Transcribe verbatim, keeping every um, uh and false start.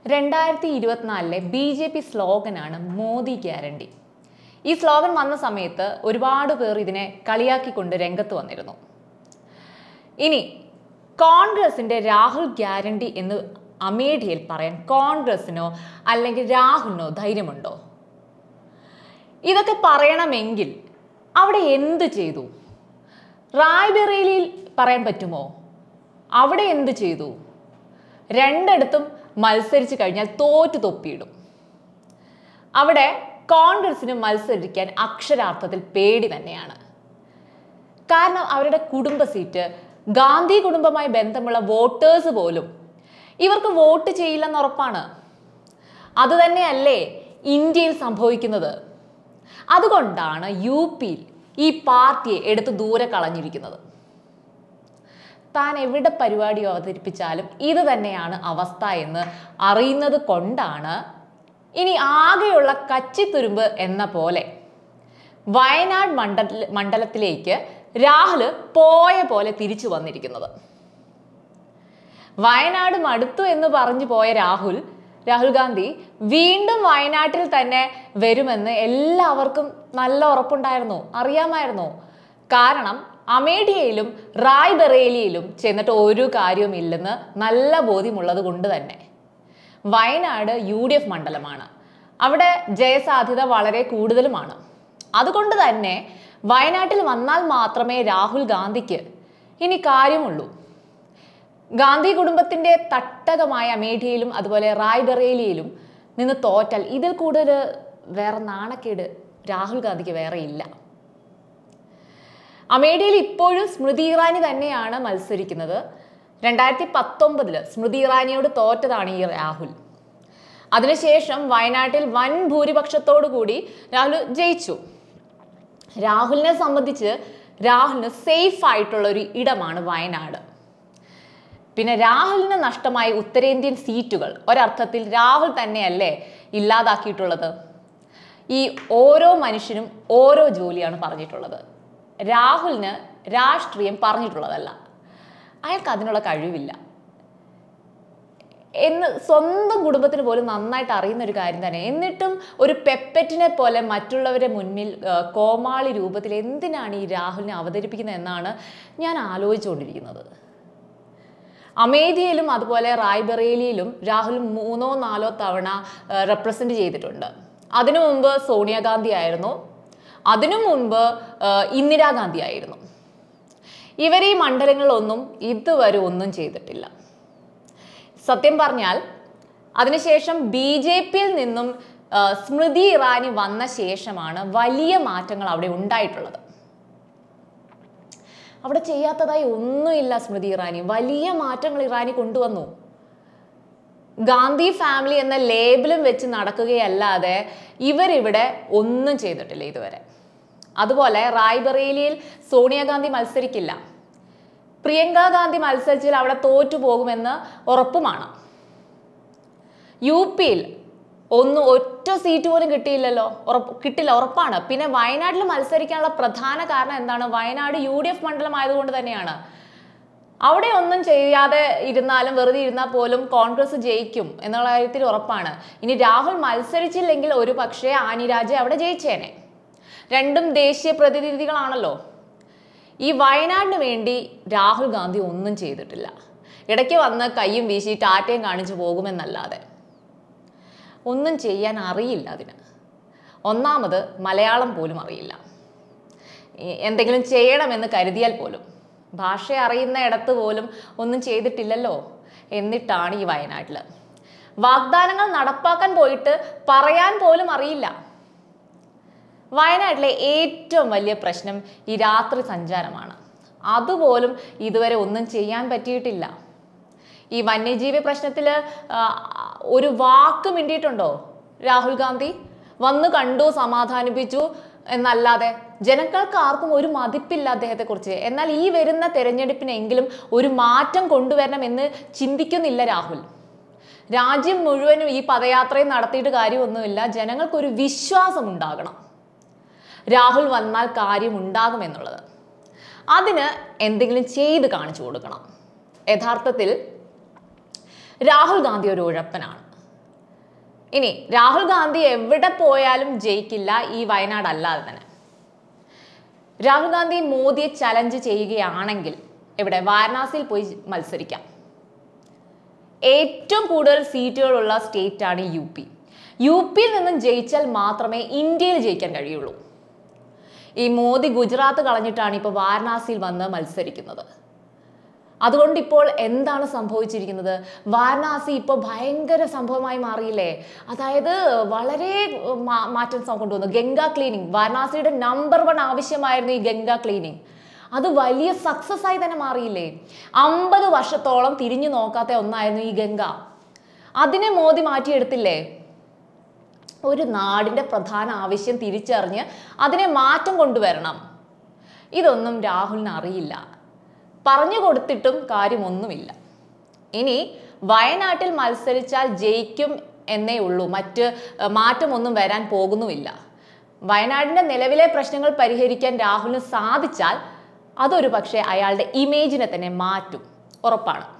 രണ്ടായിരത്തി ഇരുപത്തിനാലിലെ B J P സ്ലോഗനാണ് മോദി ഗ്യാരണ്ടി. ഈ സ്ലോഗൻ വന്ന സമയത്ത് ഒരുപാട് പേർ ഇതിനെ കളിയാക്കിക്കൊണ്ട് രംഗത്ത് വന്നിരുന്നു. ഇനി കോൺഗ്രസിന്റെ രാഹുൽ ഗ്യാരണ്ടി എന്ന് അമേഠിയിൽ പറയാൻ കോൺഗ്രസിനോ അല്ലെങ്കിൽ രാഹുലിനോ ധൈര്യമുണ്ടോ? ഇതൊക്കെ പറയണമെങ്കിൽ അവിടെ എന്ത് ചെയ്തു? റായ്ബറേലിയിൽ പറയാൻ പറ്റുമോ? അവിടെ എന്ത് ചെയ്തു? രണ്ടിടത്തും മത്സരിച്ച് കഴിഞ്ഞാൽ തോറ്റു തൊപ്പിയിടും. അവിടെ കോൺഗ്രസിന് മത്സരിക്കാൻ അക്ഷരാർത്ഥത്തിൽ പേടി തന്നെയാണ്. കാരണം അവരുടെ കുടുംബ സീറ്റ്, ഗാന്ധി കുടുംബമായി ബന്ധമുള്ള വോട്ടേഴ്സ് പോലും ഇവർക്ക് വോട്ട് ചെയ്യില്ലെന്ന് ഉറപ്പാണ്. അതുതന്നെയല്ലേ ഇന്ത്യയിൽ സംഭവിക്കുന്നത്. അതുകൊണ്ടാണ് യു പിയിൽ ഈ പാർട്ടിയെ എടുത്ത് ദൂരെ കളഞ്ഞിരിക്കുന്നത്. താൻ എവിടെ പരിപാടി അവതരിപ്പിച്ചാലും ഇത് തന്നെയാണ് അവസ്ഥ എന്ന് അറിയുന്നത് കൊണ്ടാണ് ഇനി ആകെയുള്ള കച്ചിത്തുരുമ്പ് എന്ന പോലെ വയനാട് മണ്ഡല മണ്ഡലത്തിലേക്ക് രാഹുൽ പോയ പോലെ തിരിച്ചു വന്നിരിക്കുന്നത്. വയനാട് മടുത്തു എന്ന് പറഞ്ഞു പോയ രാഹുൽ രാഹുൽ ഗാന്ധി വീണ്ടും വയനാട്ടിൽ തന്നെ വരുമെന്ന് എല്ലാവർക്കും നല്ല ഉറപ്പുണ്ടായിരുന്നു, അറിയാമായിരുന്നു. കാരണം അമേഠിയയിലും റായ്ബറേലിയിലും ചെന്നിട്ട് ഒരു കാര്യവുമില്ലെന്ന് നല്ല ബോധ്യമുള്ളത് കൊണ്ട് തന്നെ. വയനാട് യു ഡി എഫ് മണ്ഡലമാണ്, അവിടെ ജയസാധ്യത വളരെ കൂടുതലുമാണ്. അതുകൊണ്ട് തന്നെ വയനാട്ടിൽ വന്നാൽ മാത്രമേ രാഹുൽ ഗാന്ധിക്ക് ഇനി കാര്യമുള്ളൂ. ഗാന്ധി കുടുംബത്തിന്റെ തട്ടകമായ അമേഠിയയിലും അതുപോലെ റായ്ബറേലിയിലും നിന്ന് തോറ്റാൽ ഇതിൽ കൂടുതൽ വേറെ നാണക്കേട് രാഹുൽ ഗാന്ധിക്ക് വേറെ ഇല്ല. അമേഠിയയിൽ ഇപ്പോഴും സ്മൃതി ഇറാനി തന്നെയാണ് മത്സരിക്കുന്നത്. രണ്ടായിരത്തി പത്തൊമ്പതില് സ്മൃതി ഇറാനിയോട് തോറ്റതാണ് ഈ രാഹുൽ. അതിനുശേഷം വയനാട്ടിൽ വൻ ഭൂരിപക്ഷത്തോടു കൂടി രാഹുൽ ജയിച്ചു. രാഹുലിനെ സംബന്ധിച്ച് രാഹുലിന് സേഫ് ആയിട്ടുള്ള ഒരു ഇടമാണ് വയനാട്. പിന്നെ രാഹുലിന് നഷ്ടമായ ഉത്തരേന്ത്യൻ സീറ്റുകൾ ഒരർത്ഥത്തിൽ രാഹുൽ തന്നെയല്ലേ ഇല്ലാതാക്കിയിട്ടുള്ളത്. ഈ ഓരോ മനുഷ്യനും ഓരോ ജോലിയാണ് പറഞ്ഞിട്ടുള്ളത്. രാഹുലിന് രാഷ്ട്രീയം പറഞ്ഞിട്ടുള്ളതല്ല, അയാൾക്ക് അതിനുള്ള കഴിവില്ല എന്ന് സ്വന്തം കുടുംബത്തിന് പോലും നന്നായിട്ട് അറിയുന്ന ഒരു കാര്യം തന്നെ. എന്നിട്ടും ഒരു പെപ്പറ്റിനെ പോലെ മറ്റുള്ളവരെ മുന്നിൽ കോമാളി രൂപത്തിൽ എന്തിനാണ് ഈ രാഹുലിനെ അവതരിപ്പിക്കുന്നത് എന്നാണ് ഞാൻ ആലോചിച്ചുകൊണ്ടിരിക്കുന്നത്. അമേഠിയയിലും അതുപോലെ റായ്ബറേലിയിലും രാഹുൽ മൂന്നോ നാലോ തവണ റെപ്രസെന്റ് ചെയ്തിട്ടുണ്ട്. അതിനു മുമ്പ് സോണിയാഗാന്ധി ആയിരുന്നു, അതിനു മുൻപ് ഇന്ദിരാഗാന്ധി ആയിരുന്നു. ഇവർ ഈ മണ്ഡലങ്ങളിലൊന്നും ഇതുവരെ ഒന്നും ചെയ്തിട്ടില്ല. സത്യം പറഞ്ഞാൽ അതിനുശേഷം ബി ജെ പിയിൽ നിന്നും സ്മൃതി ഇറാനി വന്ന ശേഷമാണ് വലിയ മാറ്റങ്ങൾ അവിടെ ഉണ്ടായിട്ടുള്ളത്. അവിടെ ചെയ്യാത്തതായി ഒന്നുമില്ല സ്മൃതി ഇറാനി. വലിയ മാറ്റങ്ങൾ ഇറാനി കൊണ്ടുവന്നു. ഗാന്ധി ഫാമിലി എന്ന ലേബലും വെച്ച് നടക്കുകയല്ലാതെ ഇവരിവിടെ ഒന്നും ചെയ്തിട്ടില്ല ഇതുവരെ. അതുപോലെ റായ്ബറേലിയിൽ സോണിയാഗാന്ധി മത്സരിക്കില്ല. പ്രിയങ്ക ഗാന്ധി മത്സരിച്ചാൽ അവിടെ തോറ്റു പോകുമെന്ന് ഉറപ്പുമാണ്. യു പിയിൽ ഒന്നും ഒറ്റ സീറ്റ് പോലും കിട്ടിയില്ലല്ലോ, ഉറപ്പ് കിട്ടില്ല, ഉറപ്പാണ്. പിന്നെ വയനാട്ടിൽ മത്സരിക്കാനുള്ള പ്രധാന കാരണം എന്താണ്? വയനാട് യു ഡി എഫ് മണ്ഡലം ആയതുകൊണ്ട് തന്നെയാണ്. അവിടെ ഒന്നും ചെയ്യാതെ ഇരുന്നാലും വെറുതെ ഇരുന്നാൽ പോലും കോൺഗ്രസ് ജയിക്കും എന്നുള്ള കാര്യത്തിൽ ഉറപ്പാണ്. ഇനി രാഹുൽ മത്സരിച്ചില്ലെങ്കിൽ ഒരു പക്ഷേ ആനി രാജ അവിടെ ജയിച്ചേനെ. രണ്ടും ദേശീയ പ്രതിനിധികളാണല്ലോ. ഈ വയനാടിന് വേണ്ടി രാഹുൽ ഗാന്ധി ഒന്നും ചെയ്തിട്ടില്ല. ഇടയ്ക്ക് വന്ന് കയ്യും വീശി ടാറ്റയും കാണിച്ചു പോകുമെന്നല്ലാതെ ഒന്നും ചെയ്യാൻ അറിയില്ല. അതിന് ഒന്നാമത് മലയാളം പോലും അറിയില്ല. എന്തെങ്കിലും ചെയ്യണമെന്ന് കരുതിയാൽ പോലും ഭാഷ അറിയുന്ന ഇടത്ത് പോലും ഒന്നും ചെയ്തിട്ടില്ലല്ലോ. എന്നിട്ടാണ് ഈ വയനാട്ടിൽ വാഗ്ദാനങ്ങൾ നടപ്പാക്കാൻ പോയിട്ട് പറയാൻ പോലും അറിയില്ല. വയനാട്ടിലെ ഏറ്റവും വലിയ പ്രശ്നം ഈ രാത്രി സഞ്ചാരമാണ്. അതുപോലും ഇതുവരെ ഒന്നും ചെയ്യാൻ പറ്റിയിട്ടില്ല. ഈ വന്യജീവി പ്രശ്നത്തിൽ ഒരു വാക്ക് മിണ്ടിയിട്ടുണ്ടോ രാഹുൽ ഗാന്ധി? വന്ന് കണ്ടു, സമാധാനിപ്പിച്ചു എന്നല്ലാതെ ജനങ്ങൾക്ക് ആർക്കും ഒരു മതിപ്പില്ല അദ്ദേഹത്തെക്കുറിച്ച്. എന്നാൽ ഈ വരുന്ന തെരഞ്ഞെടുപ്പിനെങ്കിലും ഒരു മാറ്റം കൊണ്ടുവരണം എന്ന് ചിന്തിക്കുന്നില്ല രാഹുൽ. രാജ്യം മുഴുവനും ഈ പദയാത്രയും നടത്തിയിട്ട് കാര്യമൊന്നുമില്ല. ജനങ്ങൾക്കൊരു വിശ്വാസം ഉണ്ടാകണം, രാഹുൽ വന്നാൽ കാര്യമുണ്ടാകുമെന്നുള്ളത്. അതിന് എന്തെങ്കിലും ചെയ്ത് കാണിച്ചു കൊടുക്കണം. യഥാർത്ഥത്തിൽ രാഹുൽ ഗാന്ധി ഒരു ഉഴപ്പനാണ്. ഇനി രാഹുൽ ഗാന്ധി എവിടെ പോയാലും ജയിക്കില്ല ഈ വയനാട് അല്ലാതെ തന്നെ. രാഹുൽ ഗാന്ധി മോദിയെ ചലഞ്ച് ചെയ്യുകയാണെങ്കിൽ ഇവിടെ വാരണാസിയിൽ പോയി മത്സരിക്കാം. ഏറ്റവും കൂടുതൽ സീറ്റുകളുള്ള സ്റ്റേറ്റാണ് യു പി. യു പിയിൽ നിന്നും ജയിച്ചാൽ മാത്രമേ ഇന്ത്യയിൽ ജയിക്കാൻ കഴിയുള്ളൂ. ഈ മോദി ഗുജറാത്ത് കളഞ്ഞിട്ടാണ് ഇപ്പോൾ വാരണാസിയിൽ വന്ന് മത്സരിക്കുന്നത്. അതുകൊണ്ട് ഇപ്പോൾ എന്താണ് സംഭവിച്ചിരിക്കുന്നത്? വാരണാസി ഇപ്പോൾ ഭയങ്കര സംഭവമായി മാറിയില്ലേ? അതായത് വളരെ മാറ്റം കൊണ്ടുവന്നു. ഗംഗാ ക്ലീനിങ്, വാരണാസിയുടെ നമ്പർ വൺ ആവശ്യമായിരുന്നു ഈ ഗംഗാ ക്ലീനിങ്. അത് വലിയ സക്സസ് ആയി തന്നെ മാറിയില്ലേ? അമ്പത് വർഷത്തോളം തിരിഞ്ഞു നോക്കാത്ത ഒന്നായിരുന്നു ഈ ഗംഗ. അതിനെ മോദി മാറ്റിയെടുത്തില്ലേ? ഒരു നാടിൻ്റെ പ്രധാന ആവശ്യം തിരിച്ചറിഞ്ഞ് അതിനെ മാറ്റം കൊണ്ടുവരണം. ഇതൊന്നും രാഹുലിന് അറിയില്ല. പറഞ്ഞു കൊടുത്തിട്ടും കാര്യമൊന്നുമില്ല. ഇനി വയനാട്ടിൽ മത്സരിച്ചാൽ ജയിക്കും എന്നേ ഉള്ളൂ, മറ്റ് മാറ്റമൊന്നും വരാൻ പോകുന്നുമില്ല. വയനാടിൻ്റെ നിലവിലെ പ്രശ്നങ്ങൾ പരിഹരിക്കാൻ രാഹുലിന് സാധിച്ചാൽ അതൊരു പക്ഷേ അയാളുടെ ഇമേജിനെ തന്നെ മാറ്റും, ഉറപ്പാണ്.